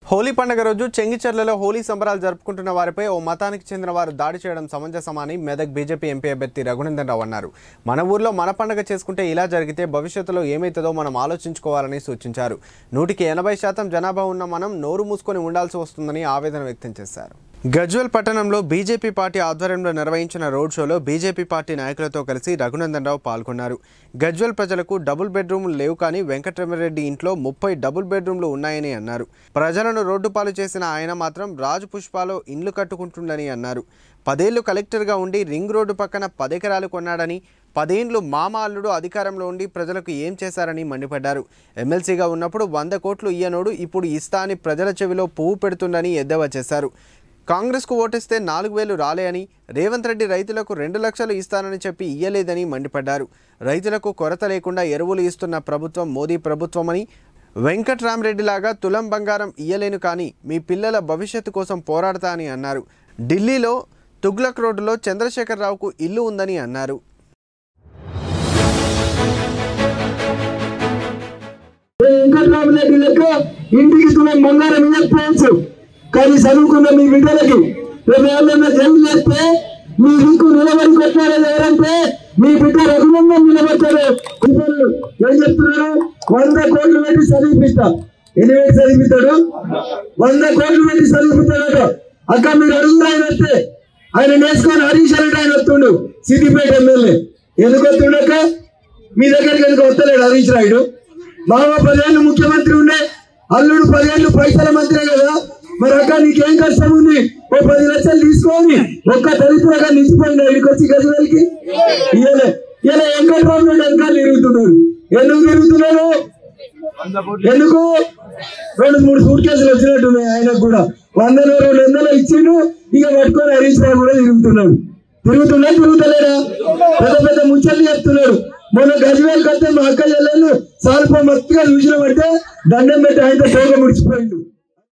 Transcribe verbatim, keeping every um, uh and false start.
హోలీ పండుగ రోజు చెంగిచెర్లలో హోలీ సంబరాలు జరుపుకుంటున్న వారిపై ఓ మతానికి చెందిన వారు దాడి చేయడం సమంజసమని మెదక్ బీజేపీ ఎంపీ అభ్యర్థి రఘునందన్ రావు అన్నారు. మన ఊర్లో మన పండుగ చేసుకుంటే ఇలా జరిగితే భవిష్యత్తులో ఏమైతుందో మనం ఆలోచించుకోవాలని సూచించారు. నూటికి ఎనభై శాతం జనాభా ఉన్న మనం నోరు మూసుకొని ఉండాల్సి వస్తుందని ఆవేదన వ్యక్తం చేశారు. గజ్వేల్ పట్టణంలో బీజేపీ పార్టీ ఆధ్వర్యంలో నిర్వహించిన రోడ్ షోలో బీజేపీ పార్టీ నాయకులతో కలిసి రఘునందన్ రావు పాల్గొన్నారు. గజ్వేల్ ప్రజలకు డబుల్ బెడ్రూమ్లు లేవు కానీ వెంకటరమరెడ్డి ఇంట్లో ముప్పై డబుల్ బెడ్రూమ్లు ఉన్నాయని అన్నారు. ప్రజలను రోడ్డు పాలు చేసిన ఆయన మాత్రం రాజు పుష్పాలో ఇండ్లు కట్టుకుంటుండని అన్నారు. పదేళ్లు కలెక్టర్గా ఉండి రింగ్ రోడ్డు పక్కన పదెకరాలు కొన్నాడని, పదేండ్లు మామ అల్లుడు అధికారంలో ఉండి ప్రజలకు ఏం చేశారని మండిపడ్డారు. ఎమ్మెల్సీగా ఉన్నప్పుడు వంద కోట్లు ఇయ్యనోడు ఇప్పుడు ఇస్తా అని ప్రజల చెవిలో పువ్వు పెడుతుందని ఎద్దేవా చేశారు. కాంగ్రెస్కు ఓటేస్తే నాలుగు వేలు రాలే అని, రేవంత్ రెడ్డి రైతులకు రెండు లక్షలు ఇస్తానని చెప్పి ఇయ్యలేదని మండిపడ్డారు. రైతులకు కొరత లేకుండా ఎరువులు ఇస్తున్న ప్రభుత్వం మోదీ ప్రభుత్వమని, వెంకట్రామరెడ్డిలాగా తులం బంగారం ఇయ్యలేను కానీ మీ పిల్లల భవిష్యత్తు కోసం పోరాడతా అని అన్నారు. ఢిల్లీలో తుగ్లక్ రోడ్డులో చంద్రశేఖర్ రావుకు ఇల్లు ఉందని అన్నారు. కానీ చదువుకున్న మీ బిడ్డలకి ఏమన్నా జైలు చేస్తే మీ దిక్కు నిలబడి కొట్టారని ఎవరంటే మీ బిడ్డ రఘునందన్ నిలబడతారు. ఏం చెప్తున్నారు? వంద కోట్లు పెట్టి చదివిపిస్తా. ఎన్ని పెట్టి చదివిస్తాడు? వంద కోట్లు పెట్టి చదివిపిస్తాడట. అక్క మీరు అడుగుతా ఆయన వస్తే ఆయన నేర్చుకొని హరీష్ అంటే ఆయన వస్తుండు. సిద్దిపేట ఎమ్మెల్యే ఎందుకు వస్తుండక మీ దగ్గరికి ఎందుకు వస్తలేడు హరీష్ రాయుడు? మామ పదేళ్ళు ముఖ్యమంత్రి ఉండే, అల్లుడు పదేళ్ళు పైసల మంత్రి కదా. మరి అక్క నీకేం కష్టం ఉంది? ఓ పది లక్షలు తీసుకొని ఒక్క దళితులుగా నిలిచిపోయింది ఇక్కడికి వచ్చి గజవేల్కి. ఇలా ఇలా వెంకటరామరెడ్డి వెనకాల తిరుగుతున్నారు. ఎందుకు తిరుగుతున్నారు? ఎందుకు? రెండు మూడు సూట్ కేసులు వచ్చినట్టున్నాయి ఆయనకు కూడా. వందలో రెండు వందలు ఇచ్చిండు, ఇక పట్టుకొని హరీష్ రావు కూడా తిరుగుతున్నాడు. తిరుగుతున్నా తిరుగుతలేడా? పెద్ద పెద్ద ముచ్చట్లు చెప్తున్నాడు. మొన్న గజవేల్కి వస్తే మా అక్క చెల్లెళ్ళు సాల్ప మత్తుగా చూసినామంటే దండం పెట్టి ఆయనతో పోగ ముడిచిపోయిండు.